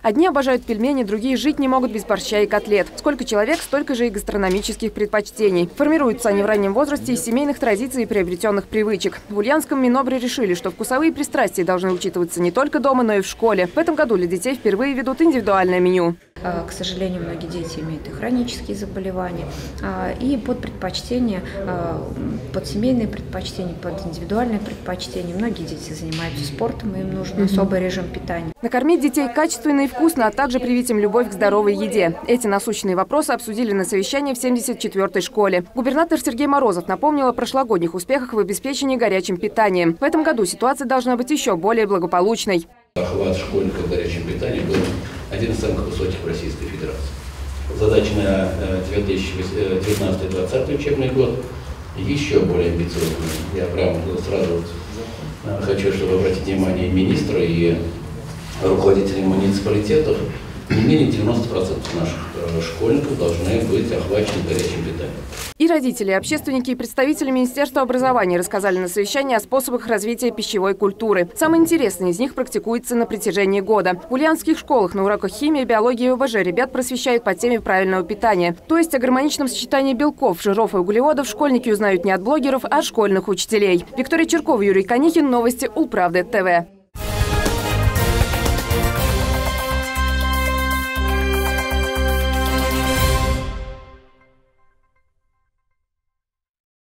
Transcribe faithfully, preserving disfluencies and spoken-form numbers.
Одни обожают пельмени, другие жить не могут без борща и котлет. Сколько человек, столько же и гастрономических предпочтений. Формируются они в раннем возрасте из семейных традиций и приобретенных привычек. В Ульяновском Минобре решили, что вкусовые пристрастия должны учитываться не только дома, но и в школе. В этом году для детей впервые ведут индивидуальное меню. К сожалению, многие дети имеют и хронические заболевания, и под предпочтения, под семейные предпочтения, под индивидуальные предпочтения. Многие дети занимаются спортом, и им нужен mm-hmm. особый режим питания. Накормить детей качественно и вкусно, а также привить им любовь к здоровой еде. Эти насущные вопросы обсудили на совещании в семьдесят четвёртой школе. Губернатор Сергей Морозов напомнил о прошлогодних успехах в обеспечении горячим питанием. В этом году ситуация должна быть еще более благополучной. Охват школьников горячим питанием был один из самых высоких в Российской Федерации. Задача на две тысячи девятнадцатый — двадцатый учебный год еще более амбициозная. Я прямо сразу хочу, чтобы обратить внимание и министра, и руководителей муниципалитетов. Не менее девяноста процентов наших школьников должны быть охвачены горячим питанием. И родители, общественники, и представители Министерства образования рассказали на совещании о способах развития пищевой культуры. Самое интересное из них практикуется на протяжении года. В ульяновских школах на уроках химии, биологии и ОБЖ ребят просвещают по теме правильного питания. То есть о гармоничном сочетании белков, жиров и углеводов школьники узнают не от блогеров, а от школьных учителей. Виктория Черкова, Юрий Конихин. Новости Улправды ТВ.